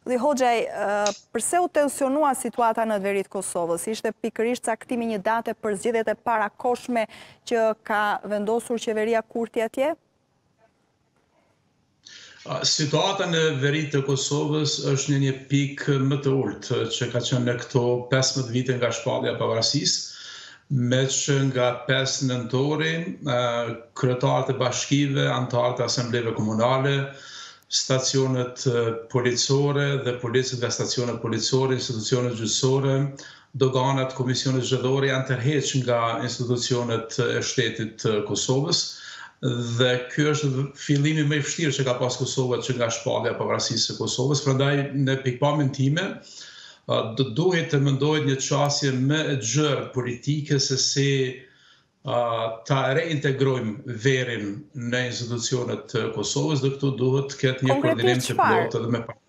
Dhe Hoxhaj, përse u tensionua situata në veri të Kosovës? Ishte pikërisht caktimi një date për zgjedhjet e parakohshme që ka vendosur qeveria Kurti atje? Situata në veri të Kosovës është në një pikë më të ulët që ka qenë në këto 15 vite nga shpallja e pavarësisë, me që nga 5 nëntori, kryetarët e bashkive, anëtarët e asambleve komunale, stacionet policore dhe policët nga stacionet policore, institucionet gjyqësore, doganat, komisionet zgjedhore janë tërheq nga institucionet e shtetit të Kosovës dhe ky është fillimi më i vështirë që ka pas Kosova që nga shpallja e pavarësisë së Kosovës. Prandaj në pikpamjen time duhet të mendohet një qasje më e gjerë politike se si ta reintegrojmë verin në institucionet të Kosovës dhe këtu duhet të ketë një koordinim të plotë edhe me